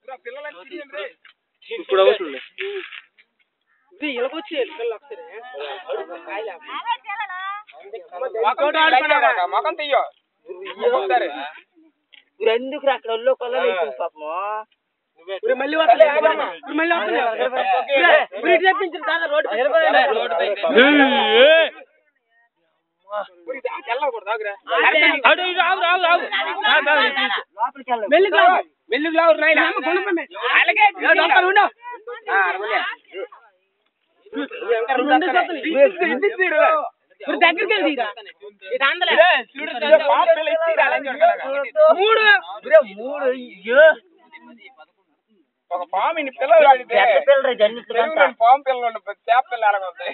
ఇప్పుడు అవుతుంది మొఖం తీయో ఎందుకు అక్కడ ఒళ్ళో కొల్ల పాపము మళ్ళీ దగ్గరికి ఒక పాము ఇన్ని పిల్లలు పాము పిల్లలు చేప పిల్లలు అలాగొస్తాయి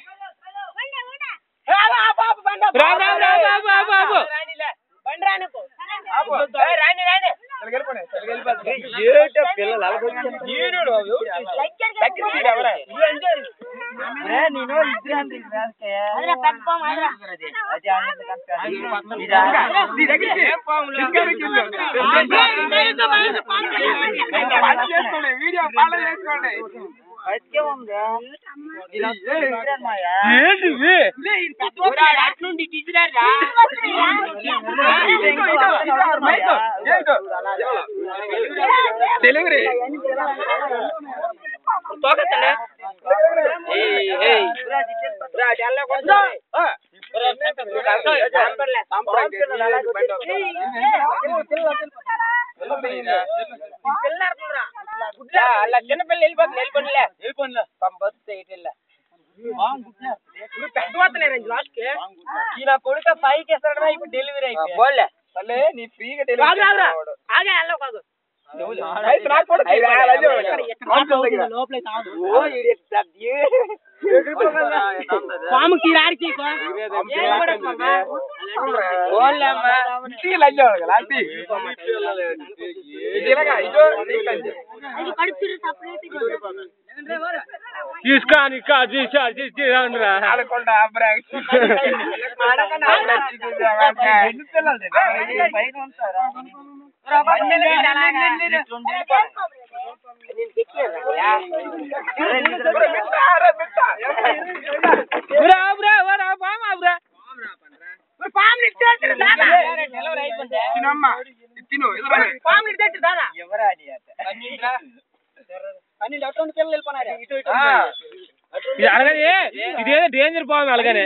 వీడియో ఫాలో చేసుకోండి డెలివరీ అలా చిన్నపిల్ల వెళ్ళిపోతుంది నా కొడుక పైకి వేస్తాడా ఇప్పుడు డెలివరీ అయిపోయి నీ ఫ్రీగా డెలివరీ పాముకి తీసుకొని ఆడకుండా ఇదేదో డేంజర్ పాము అలాగనే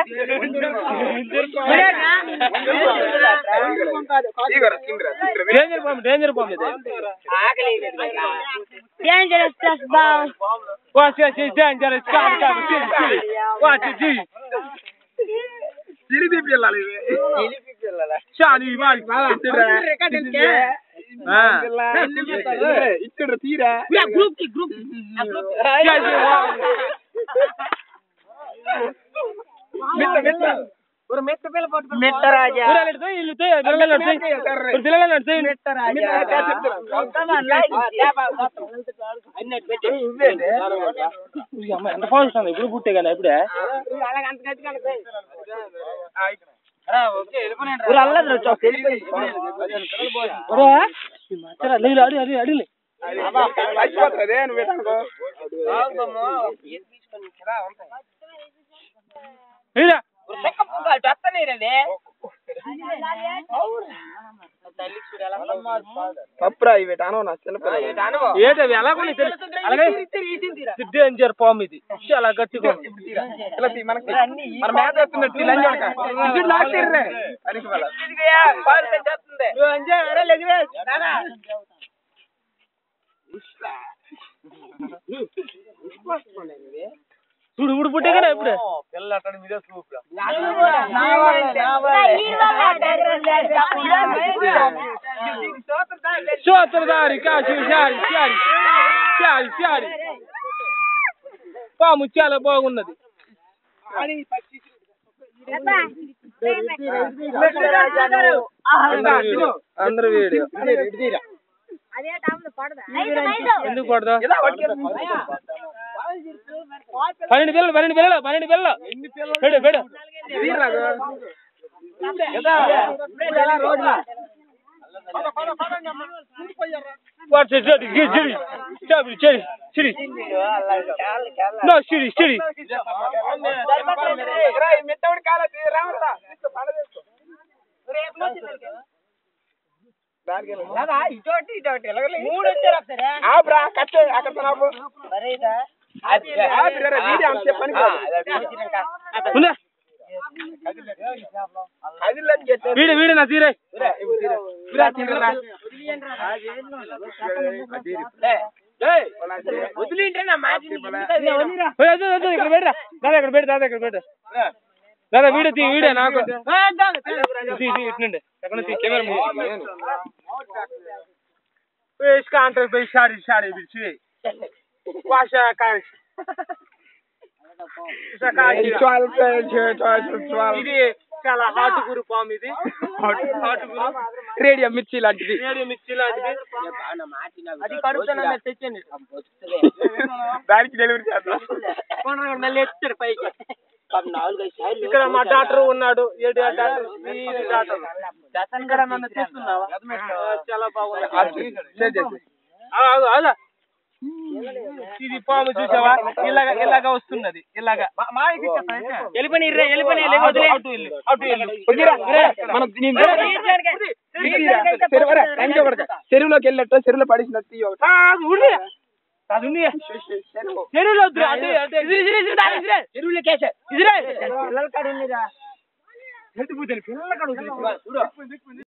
డేంజర్ పాము చిలిపి పిల్లలు ఇచ్చాడు తీరా ఎంత ఫోన్ ఇప్పుడు పుట్టే కానీ ఇప్పుడే డేంజర్ పాము ఇది చాలా గట్టిగా చూడు ఇప్పుడు పుట్టే కదా ఇప్పుడు పాము చాలా బాగున్నది అందరూ వీడియో ఎందుకు పడదా 12 పిల్లలు What's it? Chiri. No, chiri. మెత్తడి కాల రామతా ఇటోటి మూడు వచ్చారు ఒకసారి ఆబ్రా కట్టే అక్కడ నాకు మరేదా వీడియో అంతే పని వీడియో నా తీరే వదిలింటే నా మాట ఇక్కడ పెట్ట దాదా వీడియో నాకు ఎక్కడ కెమెరా इसका अंतर पे साड़ी बिछी वाशा का ఇది చాలా హాట్ గురు పాము ఇది హాట్ గురు రేడియో మిర్చి లాంటిది అది కడుపుతున్నా తెచ్చండి దానికి డెలివరీ చేద్దాం మళ్ళీ ఎత్తారు పైకి ఇక్కడ మా డాక్టర్ ఉన్నాడు డాక్టర్ నన్ను చేస్తున్నావా చాలా బాగుంది ఇది పాము చూసావా ఇలాగా వస్తున్నది ఇలాగా చెరువులోకి వెళ్ళట్టు చెరువులో పడిసినట్టు చెరువులో